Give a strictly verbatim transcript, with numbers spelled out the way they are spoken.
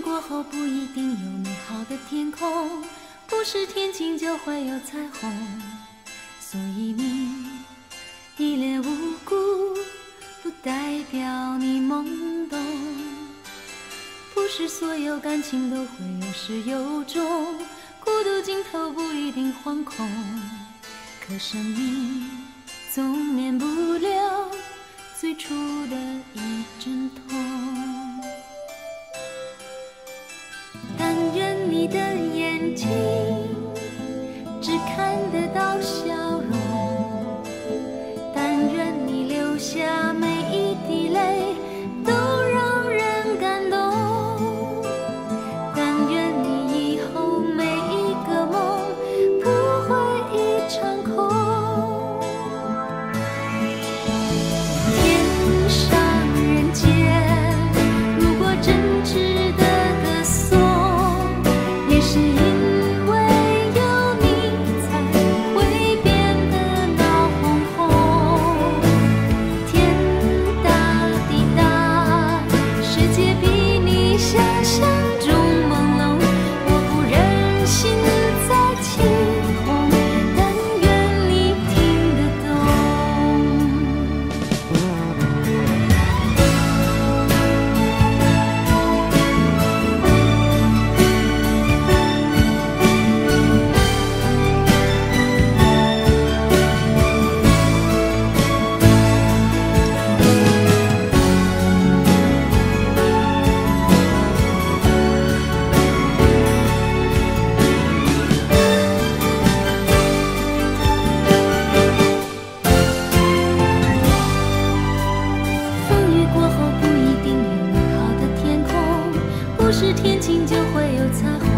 过后不一定有美好的天空，不是天晴就会有彩虹。所以你一脸无辜，不代表你懵懂。不是所有感情都会有始有终，孤独尽头不一定惶恐。可生命总免不了最初的一阵痛。但愿你的眼睛只看得到笑容，但愿你流下每一滴泪都让人感动，但愿你以后每一个梦不会一场空。天上人间，如果真值得歌颂，也是因为有你才会变得闹哄哄。天大地大，世界比你想象中朦胧，我不忍心再起哄，但愿你听得懂。风雨过后不一定有美好的天空，不是天晴就会有彩虹。